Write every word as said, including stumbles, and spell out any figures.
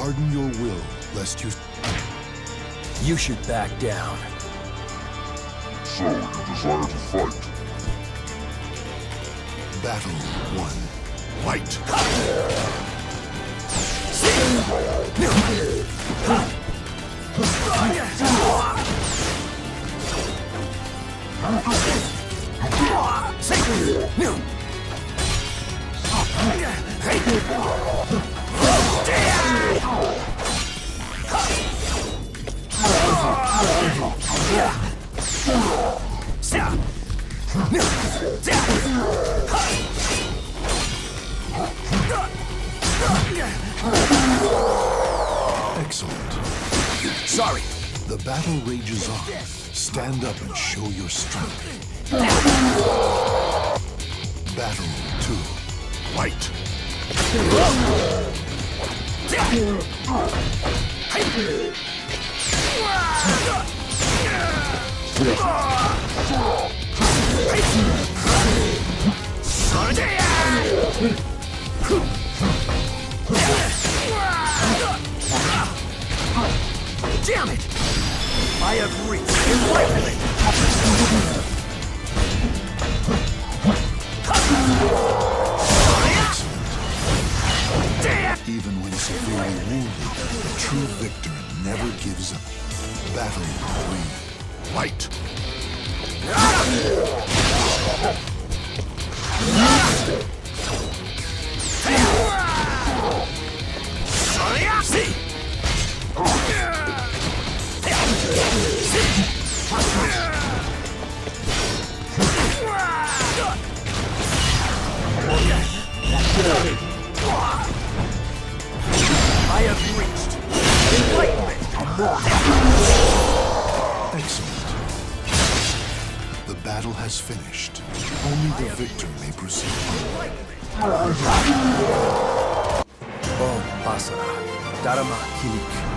Harden your will, lest you... You should back down. So, you desire to fight? Battle one. Fight! Excellent. Sorry. The battle rages on. Stand up and show your strength. Battle two. Fight! Damn it! I have reached enlightenment! Even when severely wounded, the true victor never gives up. Battle three. Fight! I have reached enlightenment! Excellent. The battle has finished. Only the victor may proceed. Om Basara, Dharma Kilik.